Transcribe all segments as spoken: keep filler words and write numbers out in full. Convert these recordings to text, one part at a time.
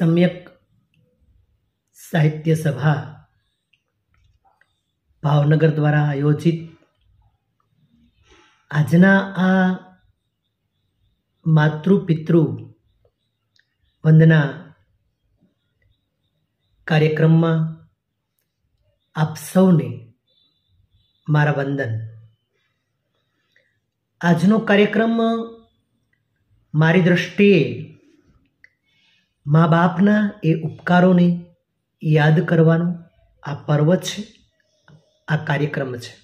सम्यक साहित्य सभा भावनगर द्वारा आयोजित आजना आ मातृ पितृ वंदना कार्यक्रम में आप सौने मारा वंदन। आजनो कार्यक्रम मारी दृष्टिए माँ बापना ए उपकारों ने याद करवानो आ पर्व छे, आ कार्यक्रम छे।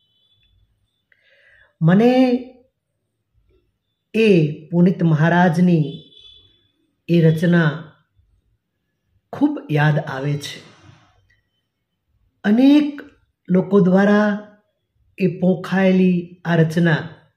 मने ए पुनीत महाराजनी ए रचना खूब याद आवे छे। अनेक लोको द्वारा ए पोखायेली आ रचना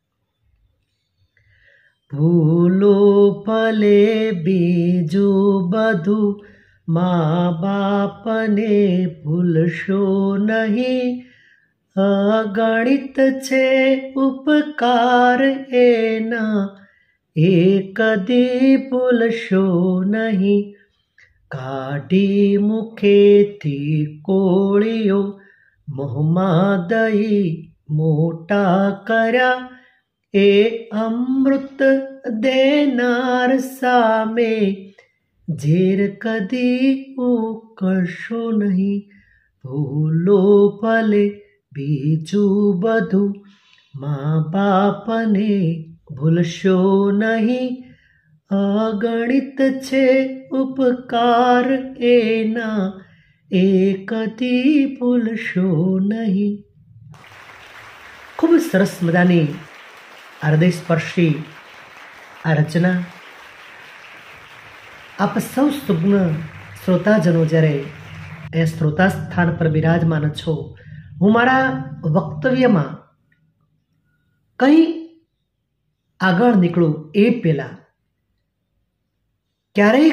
भूलो भले बीजू बधु माँ बाप ने भूलशो नहीं, अगणित छे उपकार एना ए कदी भूलशो नहीं। काढ़ी मुखे थी कोळियो मोहमा दही मोटा कर्या, ए अमृत देनार सामे झेर कदी उकळशो नहीं। भूलो भले बीजू बधु माँ बाप ने भूलशो नहीं, अगणित छे उपकार एना ए कदी भूलशो नहीं। खूब सरस मजानी हृदयस्पर्शी आ रचना आप सौ सुग्न श्रोताजनों जयरे ए श्रोता स्थान पर विराजमान छो, हूँ मारा वक्तव्य में कई आगळ निकळू ए पेला क्यारे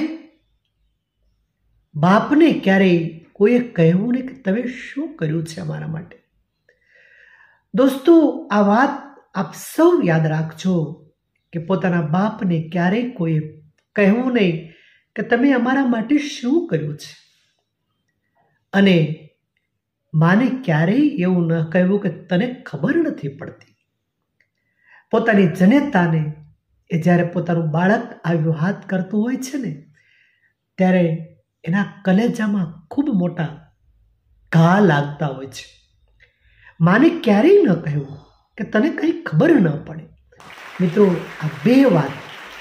बापने क्यारे कोई कह्युं नहीं कि तमे शुं कर्युं छे अमारा माटे। दोस्तों आ वात आप सौ याद राखजो कि पोताना बापने क्यारे कोई कह्युं नहीं कि तमे अमारा माटे शुं कर्युं छे, अने माने क्यारेय एवुं न कह्युं कि तने खबर नथी पड़ती। पोतानी जनेताने ए ज्यारे पोतानुं बाळक आव्यो हाथ करतुं होय छे ने त्यारे एना कलेजामां खूब मोटा घा लागता होय छे। माने क्यारेय न कह्युं कि तने कई खबर न पड़े। मित्रों आ बे वात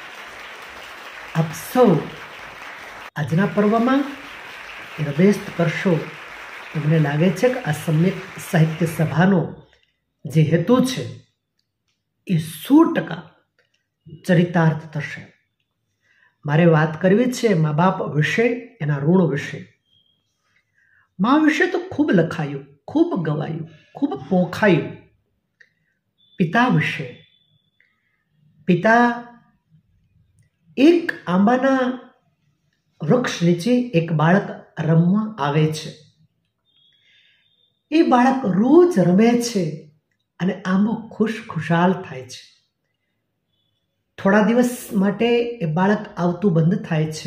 आप सौ आजना पर्वमां हृदयस्थ करशो तो मने लागे छे कि आ सम्यक साहित्य सभानो जे हेतु छे ए सौ टका चरितार्थ थशे। मारे वात करवी छे माँ बाप विषे, एना ऋण विषे। माँ विषे तो खूब लखायुं, खूब गवायुं, खूब पोखायुं। पिता विषे, पिता एक आंबाना वृक्ष नीचे एक बाळक रमवा आवे छे। ए बाळक रोज रमे छे अने आंबो खुश खुशाल थाय छे। थोड़ा दिवस माटे ए बाळक आवतुं बंध थाय छे।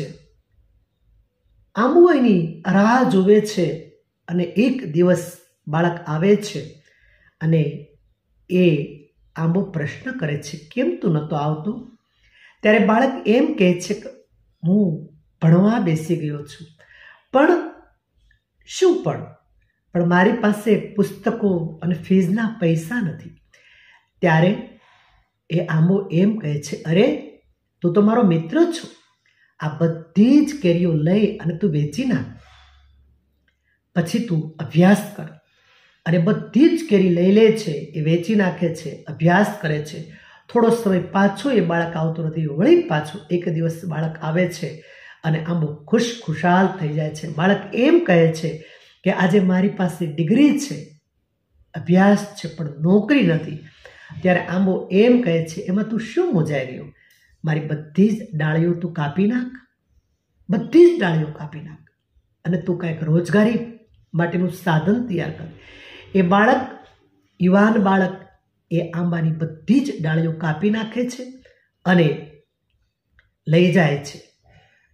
आंबो एनी राह जोवे छे अने एक दिवस बाळक आवे छे अने ए आंबो प्रश्न करे छे केम तू नतो आवतो। त्यारे बाळक एम कहे छे कि हूँ भणवा बेसी गयो छुं, पण शुं पण पण मारी पासे पुस्तको अने फीजना पैसा नथी। त्यारे ए आंबो एम कहे छे अरे तू तो मारो मित्र छो, आ बधी ज केरीओ लई अने तू वेची नाख, पछी तू अभ्यास कर। अरे बधी ज केरी लई ले छे, ए वेची नाखे छे, अभ्यास करे छे। थोड़ो समय पाछो ए बाळक आवतो नथी, वળી पाछो एक दिवस बाळक आवे छे अने आंबो खुश खुशाल थई जाय छे। बाळक एम कहे छे कि आजे मारी पासे डिग्री छे, अभ्यास छे, पण नौकरी नथी। त्यारे आंबो एम कहे छे एमां तू शुं मूंझाई गयो, मारी बधी ज डाळीओ तू कापी नाख, बधी ज डाळीओ कापी नाख अने तू कांईक रोजगारी माटेनुं साधन तैयार कर। ए बाळक युवान बाळक ए आंबानी बधी ज डाळीओ कापी नाखे छे अने लई जाय छे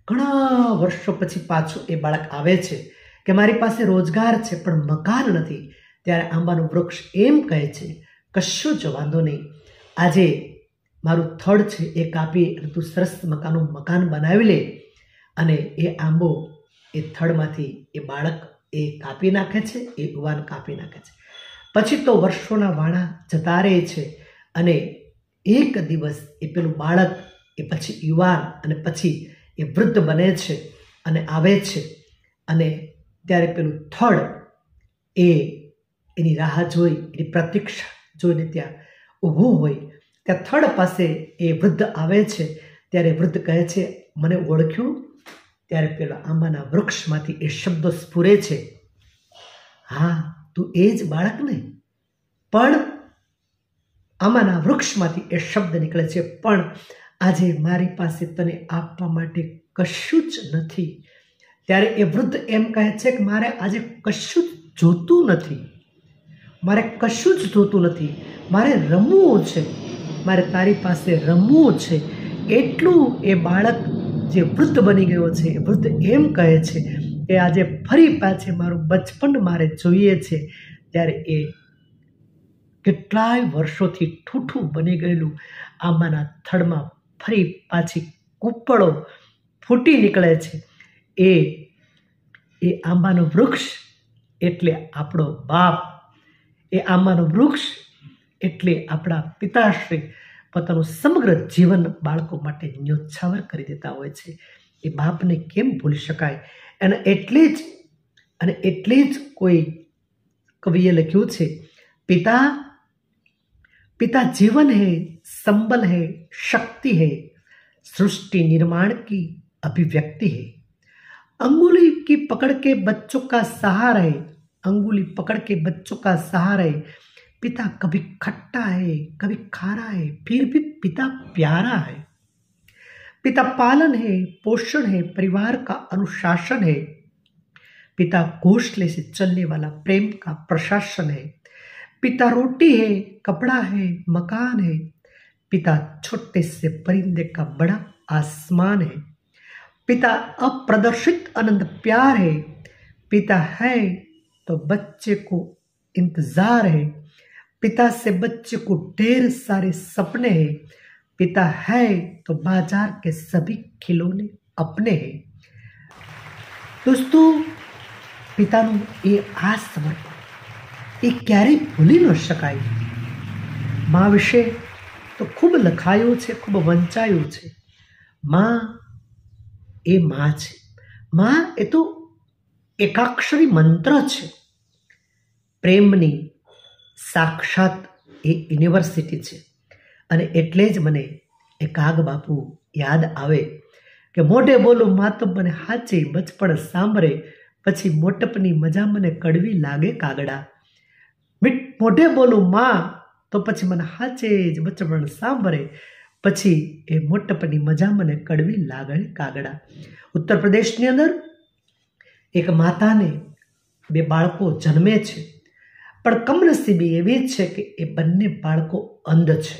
ઘણા વર્ષો પછી પાછું એ બાળક આવે છે કે મારી પાસે રોજગાર છે પણ મકાન નથી. ત્યારે આંબાનું વૃક્ષ એમ કહે છે, કશું જ વાંધો નહીં, આજે મારું થડ છે એ કાપી અને તું સરસ મકાનનું મકાન બનાવી લે. અને એ આંબો એ થડમાંથી એ બાળક એ કાપી નાખે છે, એ યુવાન કાપી નાખે છે. પછી તો વર્ષોના વાણા જતા રહે છે અને એક દિવસ એ પેલું બાળક એ પછી યુવાન અને પછી એ વૃદ્ધ બને છે અને આવે છે અને ત્યારે પેલું થડ એ એની રાહ જોઈ, એની પ્રતીક્ષા જોઈને ત્યાં ઊભું હોય. ત્યાં થડ પાસે એ વૃદ્ધ આવે છે. ત્યારે વૃદ્ધ કહે છે, મને ઓળખ્યું? ત્યારે પેલા આંબાના વૃક્ષમાંથી એ શબ્દો સ્ફુરે છે, હા તું એ જ બાળક ને. પણ આંબાના વૃક્ષમાંથી એ શબ્દ નીકળે છે, પણ આજે મારી પાસે તને આપવા માટે કશું જ નથી. ત્યારે એ વૃદ્ધ એમ કહે છે કે મારે આજે કશું જ જોતું નથી, મારે કશું જ જોતું નથી, મારે રમવું છે, મારે તારી પાસે રમવું છે. એટલું એ બાળક જે વૃદ્ધ બની ગયો છે એ વૃદ્ધ એમ કહે છે કે આજે ફરી પાછે મારું બચપન મારે જોઈએ છે. ત્યારે એ કેટલાય વર્ષોથી ઠૂઠું બની ગયેલું આંબાના થડમાં ફરી પાછી કૂપળો ફૂટી નીકળે છે. એ એ આંબાનું વૃક્ષ એટલે આપણો બાપ, એ આંબાનું વૃક્ષ એટલે આપણા પિતાશ્રી પોતાનું સમગ્ર જીવન બાળકો માટે ન્યોછાવર કરી દેતા હોય છે. એ બાપને કેમ ભૂલી શકાય? અને એટલે જ અને એટલે જ કોઈ કવિએ લખ્યું છે, પિતા पिता जीवन है, संबल है, शक्ति है, सृष्टि निर्माण की अभिव्यक्ति है. अंगुली की पकड़ के बच्चों का सहारा है, अंगुली पकड़ के बच्चों का सहारा है. पिता कभी खट्टा है, कभी खारा है, फिर भी पिता प्यारा है. पिता पालन है, पोषण है, परिवार का अनुशासन है. पिता घोंसले से चलने वाला प्रेम का प्रशासन है. पिता रोटी है, कपड़ा है, मकान है. पिता छोटे से परिंदे का बड़ा आसमान है. पिता अप्रदर्शित आनंद प्यार है. पिता है तो बच्चे को इंतजार है. पिता से बच्चे को ढेर सारे सपने हैं. पिता है तो बाजार के सभी खिलौने अपने हैं. दोस्तों, પિતાનું એ આ સમર્પણ એ ક્યારેય ભૂલી ન શકાય. મા વિશે તો ખૂબ લખાયું છે, ખૂબ વંચાયું છે. મા એ મા છે. મા એ તો એકાક્ષરી મંત્ર છે. પ્રેમની સાક્ષાત એ યુનિવર્સિટી છે. અને એટલે જ મને એ કાગ બાપુ યાદ આવે કે મોઢે બોલું મા તો મને હાચી બચપણ સાંભળે, પછી મોટપની મજા મને કડવી લાગે કાગડા. મોઢે બોલું માં તો પછી મને હાચે જ બચપણ સાંભળે, પછી એ મોટપની મજા મને કડવી લાગે કાગડા. ઉત્તર પ્રદેશની અંદર એક માતાને બે બાળકો જન્મે છે, પણ કમનસીબી એવી છે કે એ બંને બાળકો અંધ છે.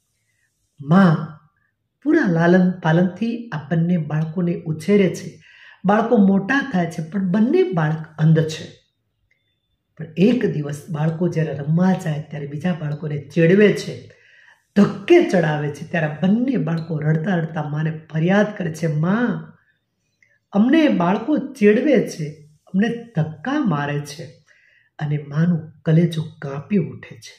માં પૂરા લાલન પાલનથી આ બંને બાળકોને ઉછેરે છે. બાળકો મોટા થાય છે પણ બંને બાળક અંધ છે. પણ એક દિવસ બાળકો જ્યારે રમવા જાય ત્યારે બીજા બાળકોને ચેડવે છે, ધક્કે ચડાવે છે. ત્યારે બંને બાળકો રડતા રડતા માને ફરિયાદ કરે છે, માં અમને બાળકો ચેડવે છે, અમને ધક્કા મારે છે. અને માનું કલેજું કાપી ઉઠે છે.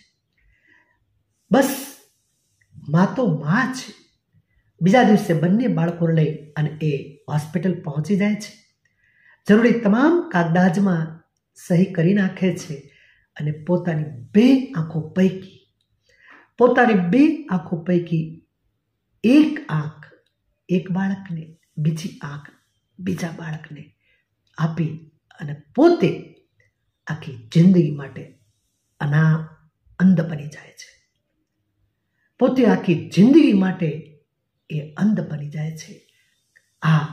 બસ માં તો માં છે. બીજા દિવસે બંને બાળકોને લઈ અને એ હોસ્પિટલ પહોંચી જાય છે. જરૂરી તમામ કાગડાજમાં સહી કરી નાખે છે અને પોતાની બે આંખો પૈકી પોતાની બે આંખો પૈકી એક આંખ એક બાળકને, બીજી આંખ બીજા બાળકને આપી અને પોતે આખી જિંદગી માટે અના અંધ બની જાય છે. પોતે આખી જિંદગી માટે એ અંધ બની જાય છે. આ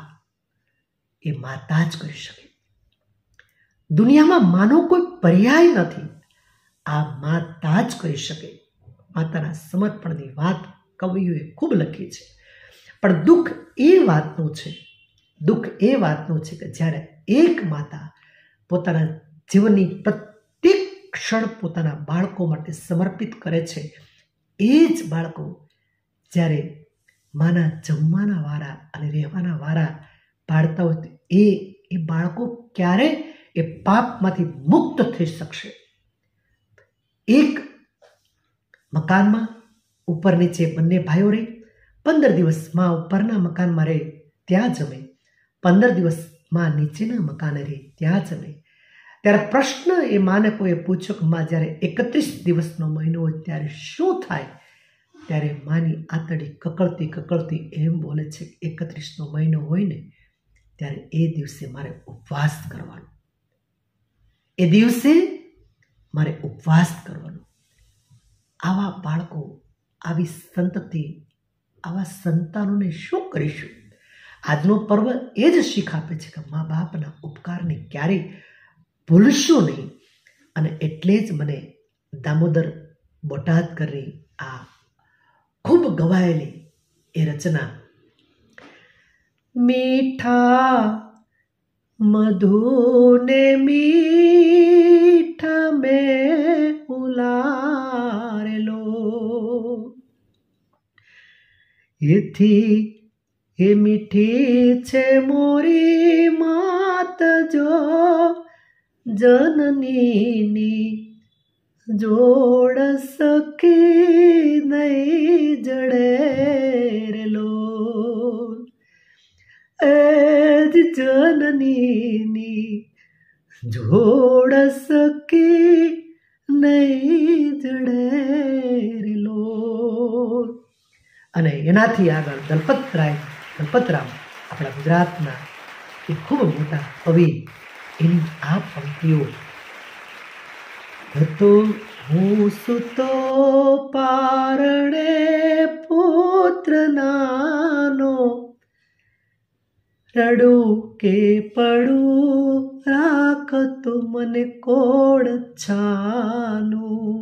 એ માતા જ કરી શકે. દુનિયામાં માનો કોઈ પર્યાય નથી. આ માતા જ કરી શકે. માતાના સમર્પણની વાત કવિઓએ ખૂબ લખી છે. પણ દુઃખ એ વાતનું છે દુઃખ એ વાતનું છે કે જ્યારે એક માતા પોતાના જીવનની પ્રત્યેક ક્ષણ પોતાના બાળકો માટે સમર્પિત કરે છે, એ જ બાળકો જ્યારે માના જમવાના વારા અને રહેવાના વારા પાડતા હોય એ એ બાળકો ક્યારે એ પાપમાંથી મુક્ત થઈ શકશે? એક મકાનમાં ઉપર નીચે બંને ભાઈઓ રહે, પંદર દિવસ માં ઉપરના મકાનમાં રહે ત્યાં જમે, પંદર દિવસ માં નીચેના મકાને રહે ત્યાં જમે. ત્યારે પ્રશ્ન એ માને કોઈએ પૂછ્યો કે માં જ્યારે એકત્રીસ દિવસનો મહિનો હોય ત્યારે શું થાય? ત્યારે માની આતડી કકળતી કકળતી એમ બોલે છે, એકત્રીસનો મહિનો હોય ને ત્યારે એ દિવસે મારે ઉપવાસ કરવાનો, એ દિવસે મારે ઉપવાસ કરવાનો. આવા બાળકો, આવી સંતતિ, આવા સંતાનોને શું કરીશું? આજનો પર્વ એ જ શીખ આપે છે કે મા બાપના ઉપકારને ક્યારેય ભૂલશો નહીં. અને એટલે જ મને દામોદર બોટાદકરની આ ખૂબ ગવાયેલી એ રચના, મીઠા મધુને મીઠા મેં ઉલારેલો, એથી એ મીઠી છે મોરી માત જો જનનીની જોડ સખી નહીં જડેરેલો, એ જ જનનીની જોડ સખી નહીં જડેરેલો. અને એનાથી આગળ દલપતરાય દલપતરામ આપણા ગુજરાતના એ ખૂબ મોટા કવિ, એની આ પંક્તિઓ, હતો હું સુતો પારણે પુત્ર નાનો, રડું કે પડું રાખતો મને કોડ છાનું.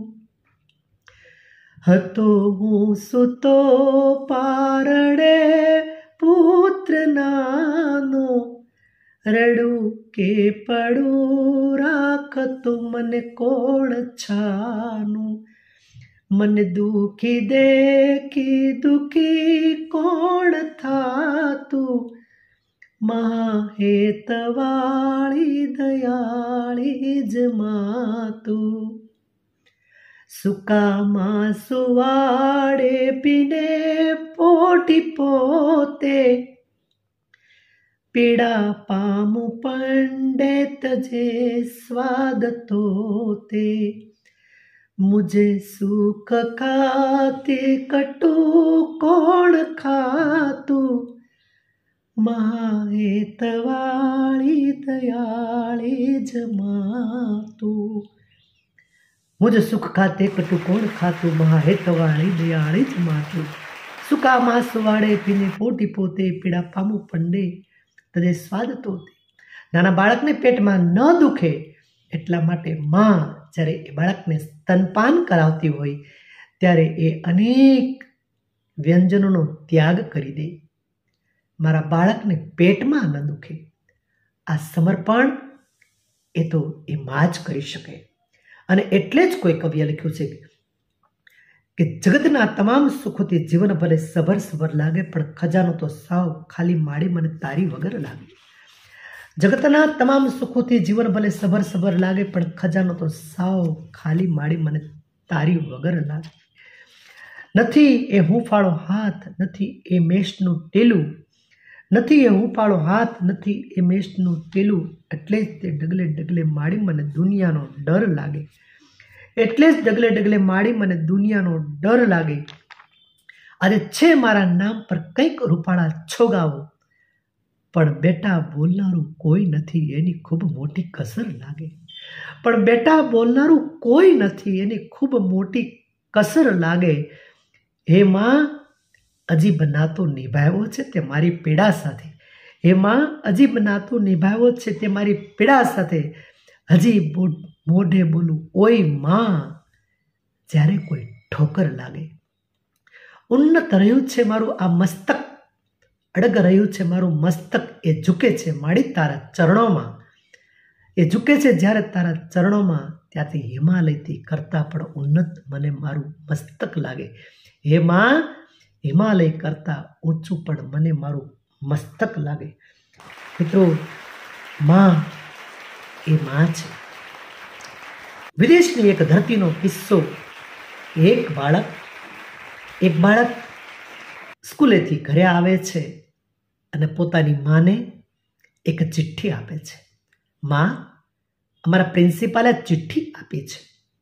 હતો હું સુતો પારણે પુત્ર નાનો, રડું કે પડું રાખતો મને કોણ છાનું. મને દુખી દેખી દુખી કોણ થાતું, મહાહેતવાળી દયાળી જ માતું. સુકામાં સુવાડે પીને પોટી પોતે, પીડા પામું પંડે તજે સ્વાદ તોતે. મુझे સુખ ખાતી કટુ કોણ ખાતું, મહાહેતવાળી દયાળી જ માતું. મુझे સુખ ખાતે કટુ કોણ ખાતું, મહાહેતવાળી દયાળી જ માતું. સુકા માંસ વાળે પીને પોટી પોતે, પીડા પામું પંડે તજે સ્વાદ તોતે. નાના બાળકને પેટમાં ન દુખે એટલા માટે માં જ્યારે એ બાળકને સ્તનપાન કરાવતી હોય ત્યારે એ અનેક વ્યંજનોનો ત્યાગ કરી દે, મારા બાળકને પેટમાં ન દુખે. આ સમર્પણ એ તો એ માં જ કરી શકે. અને એટલે જ કોઈ કવિએ લખ્યું છે કે જગતના તમામ સુખોથી જીવન ભલે સભર સભર લાગે, પણ ખજાનો તો સાવ ખાલી માડી મને તારી વગર લાગે. જગતના તમામ સુખોથી જીવન ભલે સભર સભર લાગે, પણ ખજાનો તો સાવ ખાલી માડી મને તારી વગર લાગે. નથી એ હુંફાળો હાથ, નથી એ મેષનું ટેલું, નથી એ હુંફાળો હાથ, નથી એ મેષનું ટેલું. એટલે જ તે ડગલે ડગલે માડી મને દુનિયાનો ડર લાગે, એટલે જ ડગલે ડગલે માડી મને દુનિયાનો ડર લાગે. આજે છે મારા નામ પર કંઈક રૂપાળા છોગાવો, પણ બેટા બોલનારું કોઈ નથી એની ખૂબ મોટી કસર લાગે. પણ બેટા બોલનારું કોઈ નથી એની ખૂબ મોટી કસર લાગે. હે માં અજીબ નાતો નિભાવ્યો છે તે મારી પીડા સાથે, હે માં અજીબ નાતો નિભાવ્યો છે તે મારી પીડા સાથે. હજી મોઢે બોલું ઓય માં જ્યારે કોઈ ઠોકર લાગે. ઉન્નત રહ્યું છે મારું આ મસ્તક અડગ રહ્યું છે મારું મસ્તક, એ ઝૂકે છે માડી તારા ચરણોમાં. એ ઝૂકે છે જ્યારે તારા ચરણોમાં, ત્યાંથી હિમાલયથી કરતાં પણ ઉન્નત મને મારું મસ્તક લાગે. હે માં, હિમાલય કરતાં ઊંચું પણ મને મારું મસ્તક લાગે. મિત્રો, માં એ માં છે. વિદેશની એક ધરતીનો કિસ્સો. એક બાળક એક બાળક સ્કૂલેથી ઘરે આવે છે અને પોતાની માને એક ચિઠ્ઠી આપે છે. માં, અમારા પ્રિન્સિપાલે ચિઠ્ઠી આપી છે,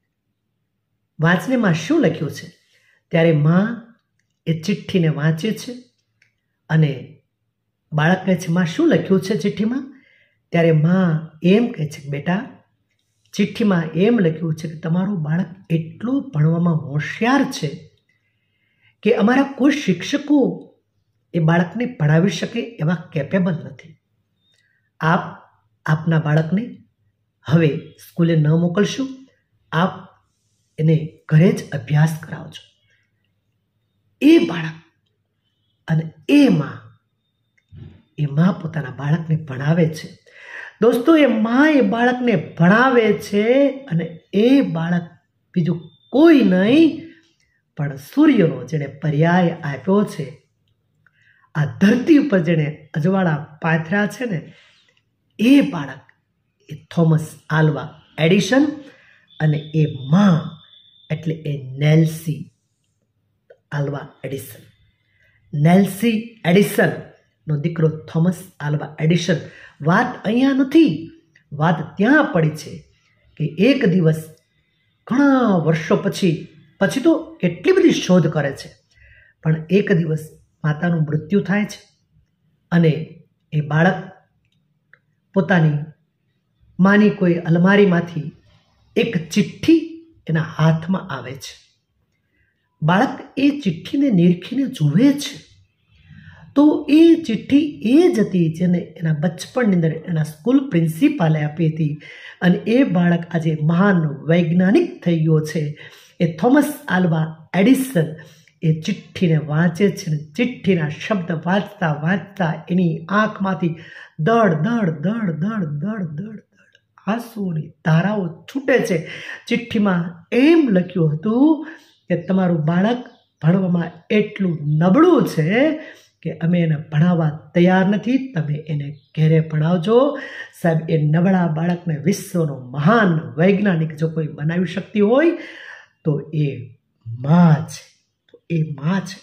વાંચને માં શું લખ્યું છે. ત્યારે માં એ ચિઠ્ઠીને વાંચે છે અને બાળક કહે છે, માં શું લખ્યું છે ચિઠ્ઠીમાં. ત્યારે માં એમ કહે છે કે બેટા, ચિઠ્ઠીમાં એમ લખ્યું છે કે તમારું બાળક એટલું ભણવામાં હોશિયાર છે કે અમારા કોઈ શિક્ષકો એ બાળકને ભણાવી શકે એવા કેપેબલ નથી. આપ આપના બાળકને હવે સ્કૂલે ન મોકલશો, આપ એને ઘરે જ અભ્યાસ કરાવજો. એ બાળક અને એ માં એ માં પોતાના બાળકને ભણાવે છે. દોસ્તો, એ માં એ બાળકને ભણાવે છે અને એ બાળક બીજું કોઈ નહીં પણ સૂર્યનો જેણે પર્યાય આપ્યો છે, આ ધરતી ઉપર જેણે અજવાળા પાથર્યા છે ને, એ બાળક એ થોમસ આલ્વા એડિશન અને એ માં એટલે એ નેલ્સી આલ્વા એડિસન. નેલ્સી એડિસન નો દીકરો થોમસ આલ્વા એડિશન. વાત અહીંયા નથી, વાત ત્યાં પડી છે કે એક દિવસ ઘણા વર્ષો પછી પછી તો કેટલી બધી શોધ કરે છે, પણ એક દિવસ માતાનું મૃત્યુ થાય છે અને એ બાળક પોતાની માની કોઈ અલમારીમાંથી એક ચિઠ્ઠી એના હાથમાં આવે છે. બાળક એ ચિઠ્ઠીને નિરખીને જુએ છે તો એ ચિઠ્ઠી એ જ હતી જેને એના બચપણની અંદર એના સ્કૂલ પ્રિન્સિપાલે આપી હતી. અને એ બાળક આજે મહાન વૈજ્ઞાનિક થઈ ગયો છે. એ થોમસ આલ્વા એડિસન એ ચિઠ્ઠીને વાંચે છે ને ચિઠ્ઠીના શબ્દ વાંચતા વાંચતા એની આંખમાંથી દડ દડ દડ દડ દડ દડ દડ આંસુઓની ધારાઓ છૂટે છે. ચિઠ્ઠીમાં એમ લખ્યું હતું કે તમારું બાળક ભણવામાં એટલું નબળું છે કે અમે એને ભણાવવા તૈયાર નથી, તમે એને ઘેરે ભણાવજો. સાહેબ, એ નબળા બાળકને વિશ્વનો મહાન વૈજ્ઞાનિક જો કોઈ બનાવી શકતી હોય તો એ માં છે. તો એ માં છે.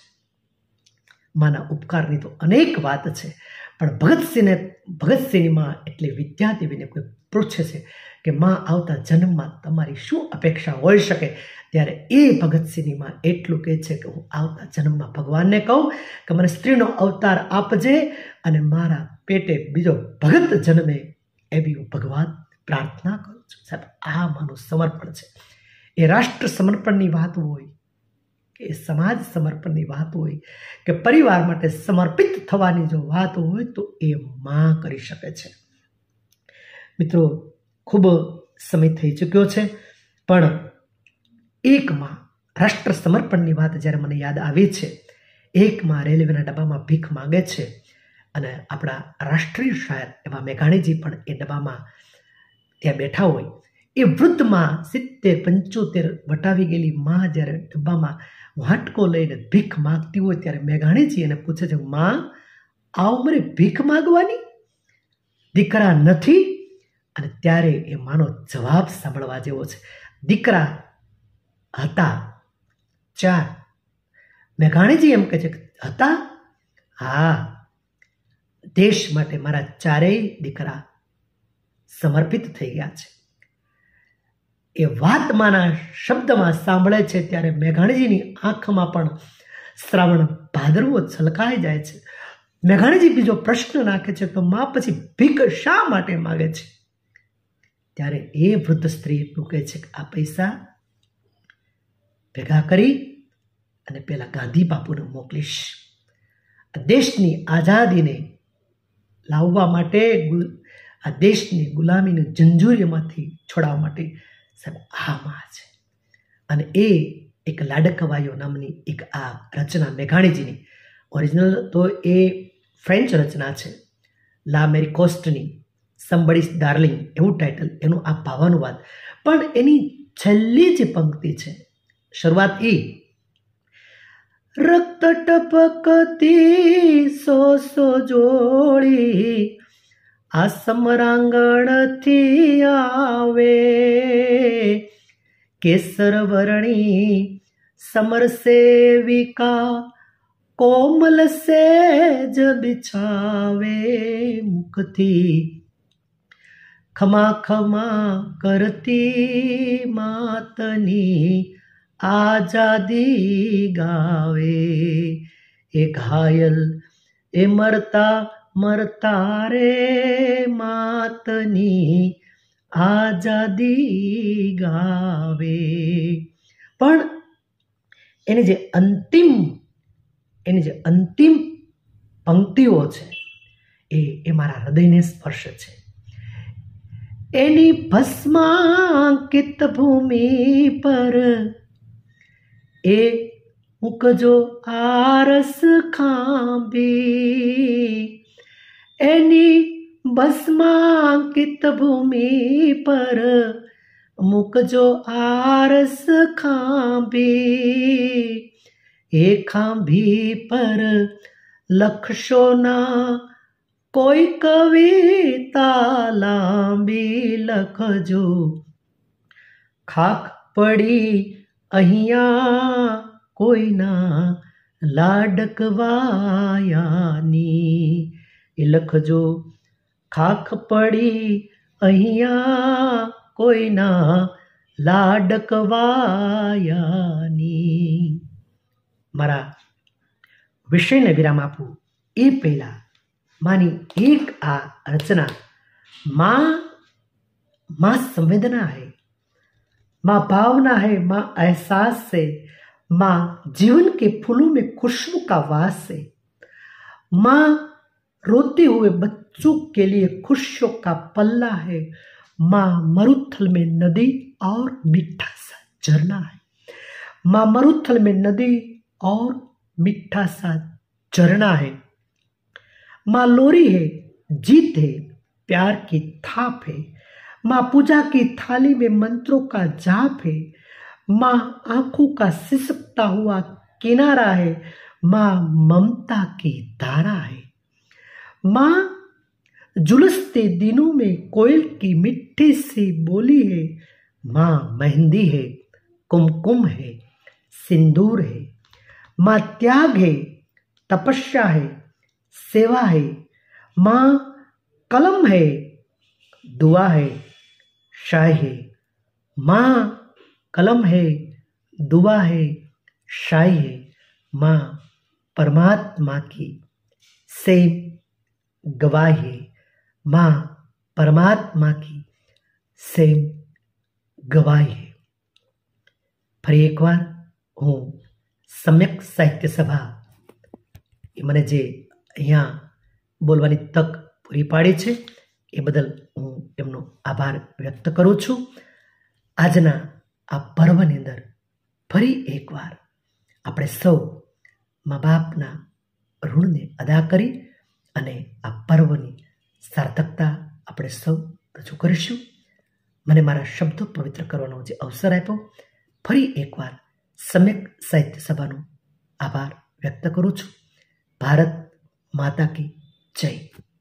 માના ઉપકારની તો અનેક વાત છે, પણ ભગતસિંહને ભગતસિંહની માં એટલે વિદ્યાદેવીને કોઈ પૂછે છે કે માં આવતા જન્મમાં તમારી શું અપેક્ષા હોઈ શકે, ત્યારે એ ભગતસિંહની માં એટલું કહે છે કે હું આવતા જન્મમાં ભગવાનને કહું કે મને સ્ત્રીનો અવતાર આપજે અને મારા પેટે બીજો ભગત જન્મે એવી હું ભગવાન પ્રાર્થના કરું છું. સાહેબ, આ માનું સમર્પણ છે. એ રાષ્ટ્ર સમર્પણની વાત હોય કે એ સમાજ સમર્પણની વાત હોય કે પરિવાર માટે સમર્પિત થવાની જો વાત હોય તો એ માં કરી શકે છે. મિત્રો, ખૂબ સમય થઈ ચૂક્યો છે, પણ એક માં રાષ્ટ્ર સમર્પણની વાત જ્યારે મને યાદ આવી છે. એક માં રેલવેના ડબ્બામાં ભીખ માંગે છે અને આપણા રાષ્ટ્રીય શાયર એવા મેઘાણીજી પણ એ ડબ્બામાં ત્યાં બેઠા હોય. એ વૃદ્ધ માં સિત્તેર પંચોતેર વટાવી ગયેલી માં જ્યારે ડબ્બામાં વાટકો લઈને ભીખ માગતી હોય ત્યારે મેઘાણીજી એને પૂછે છે, માં આ ઉંમરે ભીખ માગવાની? દીકરા નથી? અને ત્યારે એ માનો જવાબ સાંભળવા જેવો છે. દીકરા હતા ચાર. મેઘાણીજી એમ કહે છે, હતા? હા, દેશ માટે મારા ચારેય દીકરા સમર્પિત થઈ ગયા છે. એ વાત માના શબ્દમાં સાંભળે છે ત્યારે મેઘાણીજીની આંખમાં પણ શ્રાવણ ભાદરવો છલકાઈ જાય છે. મેઘાણીજી બીજો પ્રશ્ન નાખે છે, તો માં પછી ભીખ શા માટે માગે છે? ત્યારે એ વૃદ્ધ સ્ત્રી એટલું કહે છે કે આ પૈસા ભેગા કરી અને પેલા ગાંધી બાપુને મોકલીશ. દેશની આઝાદીને લાવવા માટે, આ દેશની ગુલામીની જંજૂરીમાંથી છોડાવવા માટે સાહેબ આ માં છે. અને એ એક લાડકવાયો નામની એક આ રચના મેઘાણીજીની ઓરિજિનલ તો એ ફ્રેન્ચ રચના છે, લા મેરી કોસ્ટની સમબડીઝ ડાર્લિંગ એવું ટાઇટલ, એનું આ ભાવાનુવાદ. પણ એની છેલ્લી જે પંક્તિ છે, શરૂઆત એ, રક્ત ટપકતી સો સો જોડી આ સમરાંગણથી આવે, કેસર વર્ણી સમર સેવિકા કોમલ સેજ બિછાવે, મુખથી ખમા ખમા કરતી માતની આઝાદી ગાવે, એ ઘાયલ એ મરતા મરતા રે માતની આઝાદી ગાવે. પણ એની જે અંતિમ એની જે અંતિમ પંક્તિઓ છે એ એ મારા હૃદયને સ્પર્શે છે. એની ભસ્માંકિત ભૂમિ પર એ મૂકજો આરસ ખાંભી, એની ભસ્માંકિત ભૂમિ પર મૂકજો આરસ ખાંભી, એ ખાંભી પર લખશો ના કોઈ કવિતા લાંબી, લખજો ખાખ પડી અહીંયા કોઈના લાડકવાયાની, એ લખજો ખાખ પડી અહીંયા કોઈના લાડકવાયાની. મારા વિષયને વિરામ આપું એ પહેલા માની એક આ रचना माँ माँ संवेदना है, माँ भावना है, माँ एहसास से, माँ जीवन के फूलों में खुशबू का वास है, माँ रोते हुए बच्चों के लिए खुशियों का पल्ला है, माँ मरुथल में नदी और मीठा सा झरना है, माँ मरुथल में नदी और मीठा सा झरना है, माँ लोरी है, जीत है, प्यार की थाप है, माँ पूजा की थाली में मंत्रों का जाप है, माँ आंखों का सिसकता हुआ किनारा है, माँ ममता की धारा है, माँ जुलसते दिनों में कोयल की मिट्टी सी बोली है, माँ मेहंदी है, कुमकुम है, सिंदूर है, माँ त्याग है, तपस्या है, सेवा है, माँ कलम है, दुआ है, शाय है, माँ कलम है, दुआ है, शाय है, माँ परमात्मा की सेम गवाही है, माँ परमात्मा की सेम गवाही है. ફરી એકવાર હું સમ્યક સાહિત્ય સભા એ મને જે અહીંયા બોલવાની તક પૂરી પાડી છે એ બદલ હું એમનો આભાર વ્યક્ત કરું છું. આજના આ પર્વની અંદર ફરી એકવાર આપણે સૌ મા બાપના ઋણને અદા કરી અને આ પર્વની સાર્થકતા આપણે સૌ રજૂ કરીશું. મને મારા શબ્દો પવિત્ર કરવાનો જે અવસર આપ્યો, ફરી એકવાર સમ્યક સાહિત્ય સભાનો આભાર વ્યક્ત કરું છું. ભારત માતા કી જય.